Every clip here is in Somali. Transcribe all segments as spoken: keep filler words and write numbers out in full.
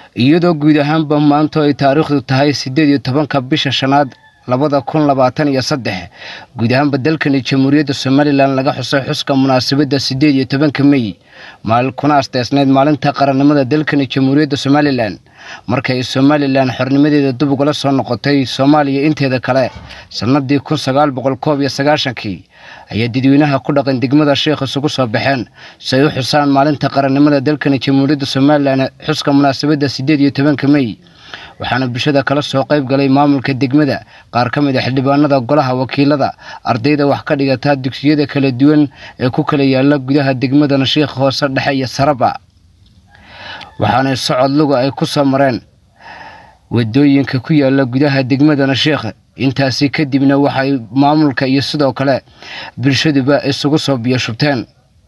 iyadoo guud ahaanba maanta ay taariikhdu tahay sideed iyo tobanka bisha shanaad labada kun labaatan iyo saddex guud ahaanba dalkani Jamhuuriyadda Soomaaliland laga xusay xuska munaasabadda sideed iyo tobanka May maalin kuna asteesneed maalinta qarannimada dalkani Jamhuuriyadda Soomaaliland markay Soomaaliland xornimadeeda dib uga soo noqotay Soomaaliya inteeda kale sanadii kun sagaal boqol iyo sagaashan-kii ayaa dadweynaha ku dhaqan degmada Sheekh isugu soo baxeen say u xusaan maalinta qarannimada dalkani Jamhuuriyadda Soomaaliland xuska munaasabadda sideed iyo tobanka May waxaana bulshada kala soo qayb galay maamulka degmada qaar ka mid ah xildhibaanada golaha wakiilada ardayda wax ka dhigata dugsiyada kala duwan ee ku kala yaala gudaha degmada Sheekh hoose dhexe iyo saraba waxaana socod lugu ay ku soo mareen wadooyinka ku yaala gudaha degmada Sheekh intaasi kadibna waxay maamulka iyo sidoo kale bulshada isugu soo biyo shubteen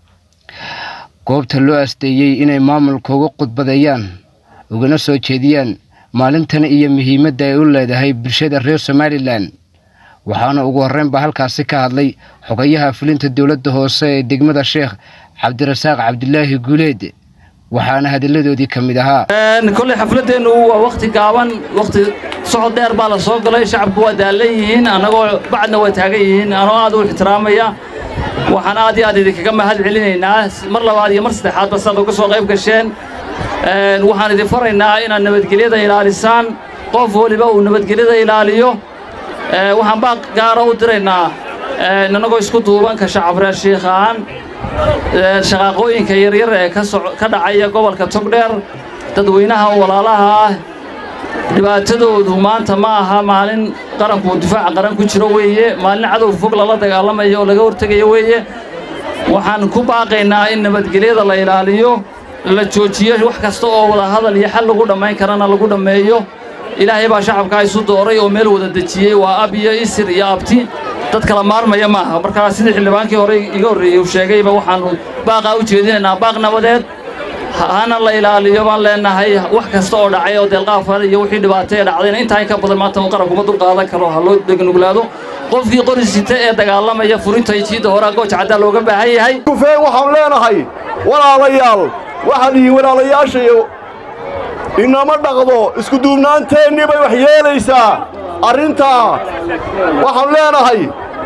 goobta loo asteeyay inay maamulka uga qodbadayaan ugana soo jeediyaan maalintan iyo muhiimadda ay u leedahay bulshada reer Soomaaliland waxaana ugu horreyn ba halkaasi ka hadlay xogayaha fulinta dawladda hoose ee degmada Sheekh Cabdirasaaq Cabdullaahi Guuleed waxaana hadalladoodii kamid ahaa een kulli xafladeenu waa waqti gaaban waqti socod dheer baa la soo galay shacabku waa daalayeen anagoo bacdna way taagan yihiin anoo aad u ixtiraamaya waxaan aad iyo aad idinkaga mahad celinaynaa mar labaad iyo mar saddexaad bas aad uga soo qayb gasheen een waxaan idin faraynaa inaad nabadgelyada ilaalisaan qof waliba uu nabadgelyada ilaaliyo ee waxaan baa gaar u diraynaa een anagoo isku duuban ka shacab reer Sheekhaan shaqooyinka yar yar ee ka ka dhacaya gobolka Togdheer dadweynaha walaalaha ah dhibaatadoodu maanta ma aha maalin qaranku difaac qaran ku jiro weeye maalin cadow fog la dagaalamayo oo laga hortagayo weeye waxaan ku baaqaynaa in nabadgelyada la ilaaliyo la joojiyo wax kasta oo wada hadal iyo xal lagu dhameyn karana lagu dhameeyo ilaahay baa shacabka isu dooray oo meel wada dajiyay waa abiyo isir iyo abti dad kala maarmaya ma aha marka sidii xildhibaankii hore iga horeeyay uu sheegayba waxaan baaqa u jeedinaynaa baaq nabadeed hana la ilaaliyo baan leenahay wax kasta oo dhacay oo deelqaafada iyo wixii dhibaato dhacday inta ay ka badan maanta uu qaranku ma dul qaadan karo haloo degnuglaado qofkii qorisita ee dagaalamaya furinta jiida hore gooja cadda looga baahan yahay kufay waxaan leenahay walaalayaal waxaan iyo walaalayaashayo inama dhaqdo isku duubnaanteennii bay wax yeelaysaa arrinta waxaan leenahay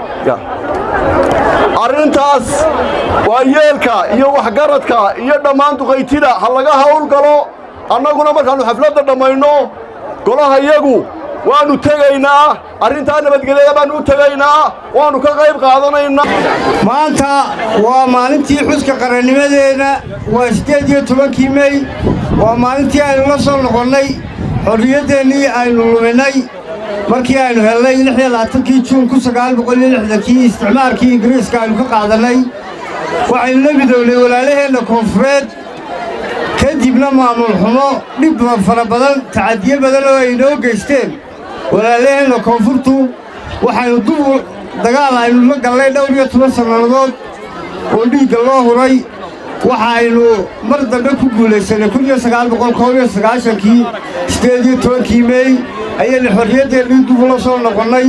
arrintaas waa yeelka iyo waxgaradka iyo dhammaan duqaytida ha laga hawl galo annaguna markaanu xafladda dhamayno golaha iyagu waanu tegaynaa arrintaa nabadgelyada baanu u tegaynaa waanu ka qayb qaadanaynaa maanta waa maalintii xuska qarannimadeena waa sideed iyo tobankii May waa maalintii aynu la soo noqonnay xorriyadeennii aynu luminay markii aynu helnay lix iyo labaatan-kii Juun kun sagaal boqol iyo lixdan-kii isticmaalkii Ingiriiska aynu ka qaadanay waxaynu la midownay walaalaheenna koonfureed kadibna maamul xumo dhib fara badan tacadiye badan oo ay noo geysteen walaalaheenna koonfurtu waxaynu dub dagaal aynu la galnay dhowr iyo toban sannadood oo dhiigga loo huray waxaynu mar dambe ku guulaysanay kun iyo sagaal boqol iyo sagaashan-kii sideed iyo tobankii May ayaynu xorriyadeennii dib ula soo noqonnay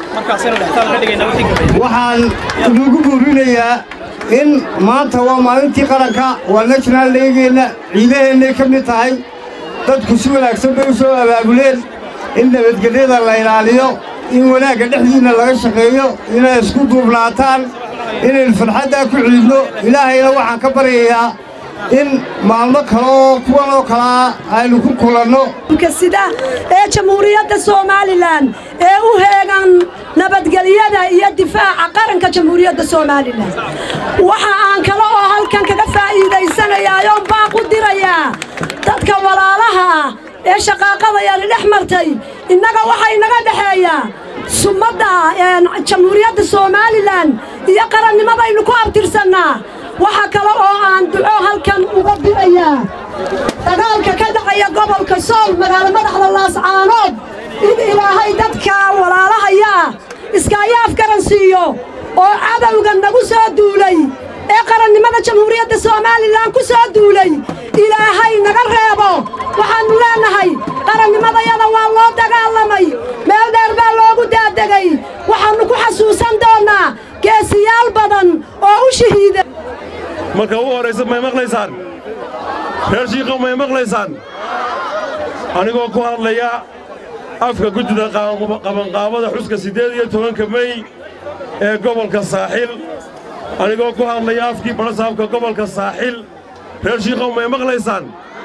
waxaan inugu buurinayaa in maanta waa maalintii qaranka waa national day-geenna ciidaheennay ka mid tahay dadku si wanaagsan bay u soo abaabuleen in nabadgelyada la ilaaliyo in wanaagga dhexdiinna laga shaqeeyo inay isku duubnaataan inaynu farxaddaa ku ciidno ilaahayna waxaan ka baryayaa in maalmo kale oo kuwan oo kalaa aynu ku kulanno sida ee Jamhuuriyadda Soomaaliland ee u heegan nabadgelyada iyo difaaca qaranka Jamhuuriyadda Soomaaliland waxa aan kale oo halkan kaga faa'iideysanayaa baaq u dirayaa dadka walaalaha ee shaqaaqada yar dhex martay innaga waxa inaga dhaxeeya sumadda Jamhuuriyadda Soomaaliland iyo qarannimada aynu ku abtirsanaa waxa kale oo aan duco halkan uga dirayaa dagaalka ka dhacaya gobolka Sool magaalada madaxda Laascaanood in ilaahay dadka walaalahaya iska yaaf garansiiyo oo cadawga nagu soo duulay ee qarannimada Jamhuuriyadda Soomaaliland ku soo duulay ilaahay naga reebo waxaan leenahay qarannimadayada waa loo dagaalamay meel dheer baa loogu daadagay waxaanu ku xasuusan doonaa geesiyaal badan oo u shahiiday marka ugu horeysa ma maqlaysaan reer Sheekh ma maqlaysaan anigoo ku hadlaya afka guddida qabanqaabada xuska siddeed iyo tobanka May ee gobolka Saaxil anigoo ku hadlaya afkii barasaabka gobolka Saaxil reer Shiikhow ma maqlaysaan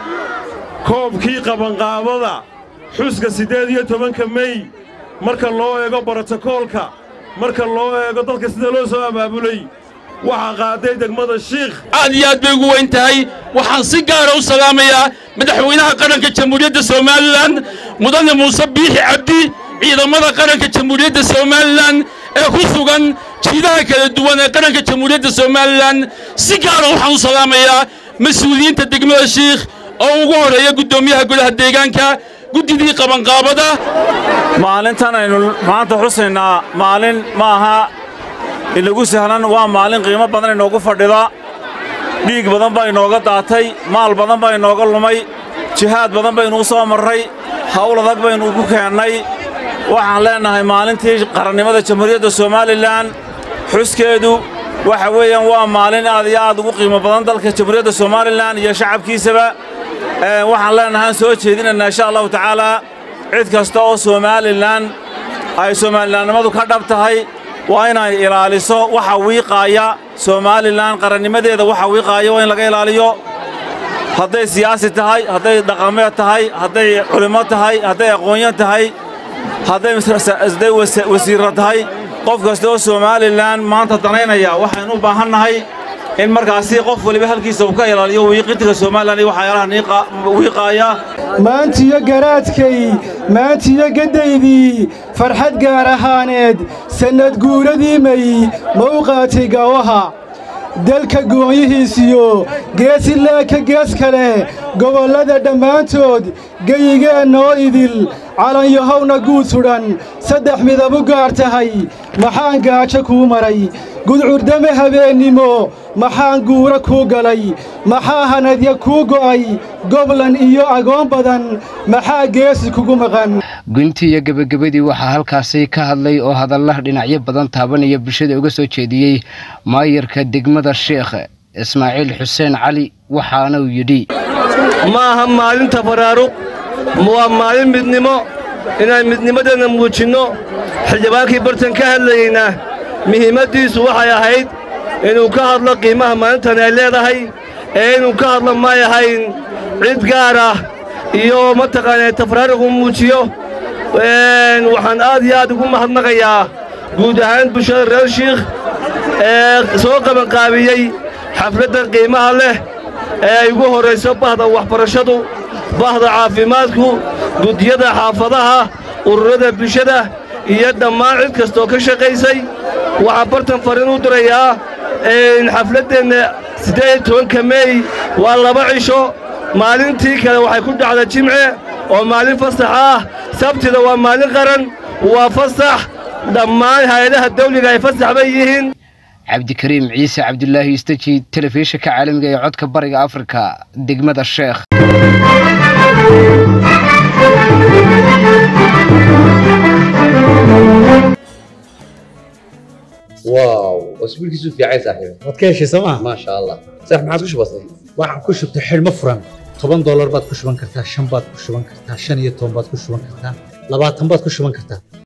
koobkii qabanqaabada xuska siddeed iyo tobanka May marka loo eego borotokoolka marka loo eego dadka sida loo soo abaabulay waxa qaaday degmada Shiikh aad iyo aad bay ugu weyn tahay waxaan si gaar ah u salaamayaa madaxweynaha qaranka jamhuuriyadda Soomaaliland mudane Muuse Biixi Cabdi ciidamada qaranka jamhuuriyadda Soomaaliland ee ku sugan jiidaha kala duwan ee qaranka jamhuuriyadda Soomaaliland si gaar ah waxaan u salaamayaa mas'uuliyiinta degmada Shiikh oo ugu horeeya gudoomiyaha golaha deegaanka guddidii qabanqaabada maalintan aynu maanta xusaynaa maalin maaha inagu sahlan waa maalin qiimo badan inoogu fadhida dhiig badan baa inooga daatay maal badan baa inooga lumay jihaad badan baynu soo marray hawl adag baynu ku keennay waxaan leenahay maalintii qarannimada jamhuuriyadda Soomaaliland xuskeedu waxa weeyaan waa maalin aad iyo aad ugu qiimo badan dalka jamhuuriyadda Soomaaliland iyo shacabkiisaba waxaan leenahay soo jeedinaynaa insha Allah tacaala cid kasta oo Soomaaliland ay Soomaalilandnimadu ka dhab tahay waa inay ilaaliso waxa wiiqaaya Soomaaliland qarannimadeeda waxa wiiqaaya waa in laga ilaaliyo hadday siyaasi tahay hadday dhaqameed tahay hadday culimo tahay hadday aqoonyahan tahay hadday isday wasiir tahay qof kasta oo Soomaaliland maanta danaynaya waxaan u baahannahay in markaasi qof waliba halkiisa uu ka ilaaliyo wiiqinta Soomaaliland iyo waxyaalaha wiiqaaya maantiyo garaadkay maantiyo gadaydii farxad gaar ahaaneed sanad guuradii May mawqaati gawaha dalka go'yihiisiyo gees ilaa ka gees kale gobolada dhammaantood geyigeenna oo idil calan yahowna guud sudan saddex midab u gaar tahay maxaan gaajo kuu maray gudcurdame habeennimo maxaan guura kuu galay maxaa hanadya kuu go'ay goblan iyo agoon badan maxaa geesi kugu maqan guntii iyo gabagabadii waxaa halkaasi ka hadlay oo hadallaha dhinacyo badan taabanaya bulshada uga soo jeediyey maayarka degmada Sheekh Ismaaciil Xuseen Cali waxaana uu yidhi maaha maalinta faraaruq waa maalin midnimo inaan midnimadeena muujinno xildhibaankii bartan ka hadlayna muhiimadiisu waxay ahayd inuu ka hadlo qiimaha maalintan ay leedahay ee inuu ka hadlo ma ahayn cid gaar ah iyo mataqaanaa tafraaruq uu muujiyo waxaan aad iyo aad ugu mahadnaqayaa guud ahaan bulshada reer Shiikh ee soo qabanqaabiyey xafladan qiimaha leh ee ay ugu horeyso bahda waxbarashadu bahda caafimaadku gudiyada xaafadaha ururada bulshada iyo dhammaan cid kastoo ka shaqaysay waxaan bartan fariin u dirayaa in xafladeenna siddeed iyo tobanka May waa laba cisho maalintii kale waxay ku dhacdaa Jimce oo maalin fasax ah sabtida waa maalin qaran waa fasax dhammaan hay'adaha dawliga ay fasax bay yihiin cabdikariim ciise cabdullaahi istaji telefishinka caalamiga ee codka bariga Afrika degmada Sheekh واو اسبوع كيسو في عيسى صاحبي wadkeeshi sama ما شاء الله صح ما عاد كش بسيط waxaan ku shubtay xilmo furan toban dollar baad ku shuban kartaa shan baad ku shuban kartaa shan iyo toban baad ku shuban kartaa labaatan baad ku shuban kartaa